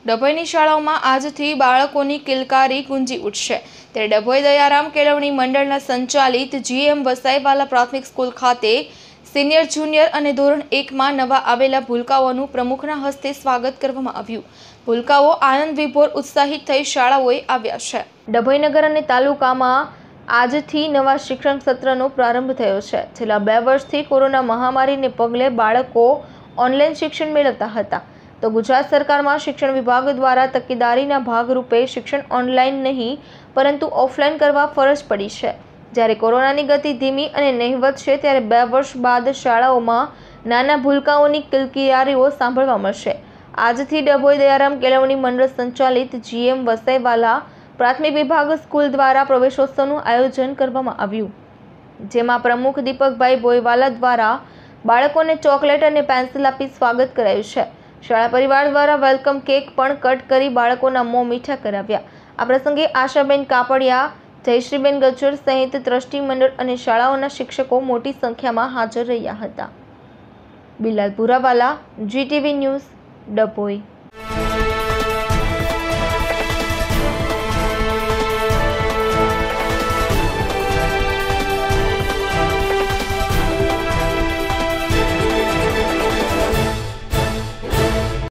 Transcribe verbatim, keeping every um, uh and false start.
ડભોઈની શાળાઓમાં આજથી બાળકોની કિલકારી ગુંજી ઉઠશે ત્યારે ડભોઈ દયારામ કેળવણી મંડળના સંચાલિત જીએમ વસાઈવાલા પ્રાથમિક સ્કૂલ ખાતે સિનિયર જુનિયર અને ધોરણ એકમાં નવા આવેલા ભૂલકાઓનું પ્રમુખના હસ્તે સ્વાગત કરવામાં આવ્યું। ભૂલકાઓ આનંદ વિભોર ઉત્સાહિત થઈ શાળાઓએ આવ્યા છે। ડભોઈ નગર અને તાલુકામાં આજથી નવા શિક્ષણ સત્રનો પ્રારંભ થયો છે। છેલ્લા બે વર્ષથી કોરોના મહામારીને પગલે બાળકો ઓનલાઈન શિક્ષણ મેળવતા હતા તો ગુજરાત સરકારમાં શિક્ષણ વિભાગ દ્વારા તકેદારીના ભાગરૂપે શિક્ષણ ઓનલાઈન નહીં પરંતુ ઓફલાઈન કરવા ફરજ પડી છે। જ્યારે કોરોનાની ગતિ ધીમી અને નહિવત છે ત્યારે બે વર્ષ બાદ શાળાઓમાં નાના ભૂલકાઓની કિલકિલારીઓ સાંભળવા મળશે। આજથી ડભોઈ દયારામ કેળવણી મંડળ સંચાલિત જીએમ વસાઈવાલા પ્રાથમિક વિભાગ સ્કૂલ દ્વારા પ્રવેશોત્સવનું આયોજન કરવામાં આવ્યું, જેમાં પ્રમુખ દીપકભાઈ બોયવાલા દ્વારા બાળકોને ચોકલેટ અને પેન્સિલ આપી સ્વાગત કરાયું છે। શાળા પરિવાર દ્વારા વેલકમ કેક પણ કટ કરી બાળકોના મોં મીઠા કરાવ્યા। આ પ્રસંગે આશાબેન કાપડિયા, જયશ્રીબેન ગજ્જર સહિત ટ્રસ્ટી મંડળ અને શાળાઓના શિક્ષકો મોટી સંખ્યામાં હાજર રહ્યા હતા। Bilal Purawala, GTV news, Dabhoi.